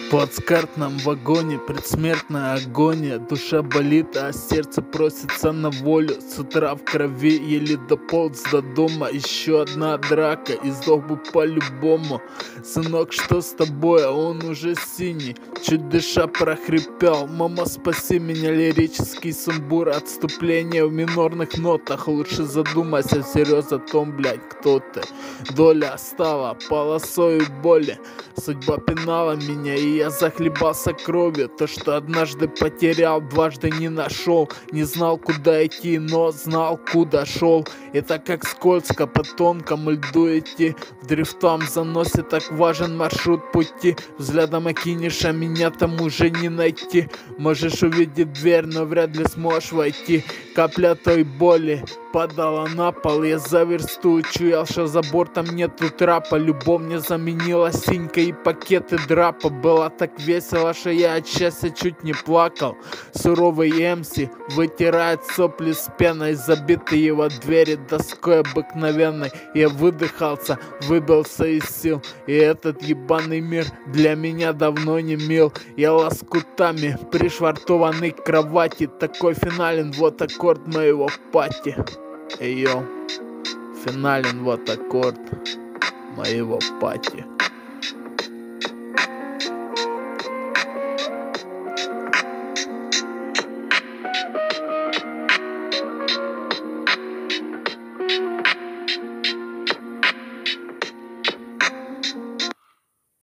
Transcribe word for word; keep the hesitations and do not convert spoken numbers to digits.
В плацкартном вагоне предсмертная агония. Душа болит, а сердце просится на волю. С утра в крови еле дополз до дома. Еще одна драка и сдох бы по-любому. Сынок, что с тобой? А он уже синий. Чуть дыша прохрипел: мама, спаси меня. Лирический сумбур, отступление в минорных нотах. Лучше задумайся всерьез о том, блядь, кто ты. Доля стала полосой боли. Судьба пинала меня, и я захлебался кровью. То, что однажды потерял, дважды не нашел. Не знал, куда идти, но знал, куда шел. Это как скользко по тонкому льду идти. В дрифтом заносе так важен маршрут пути. Взглядом окинешь, а меня там уже не найти. Можешь увидеть дверь, но вряд ли сможешь войти. Капля той боли падала на пол. Я за версту учуял, что за бортом нету трапа. Любовь мне заменила синька и пакеты драпа. Было так весело, что я от счастья чуть не плакал. Суровый эм си вытирает сопли с пеной, забитые его двери доской обыкновенной. Я выдыхался, выбился из сил, и этот ебаный мир для меня давно не мил. Я лоскутами пришвартованный к кровати. Такой финален вот аккорд моего пати. Эй, йо, финален вот аккорд моего пати.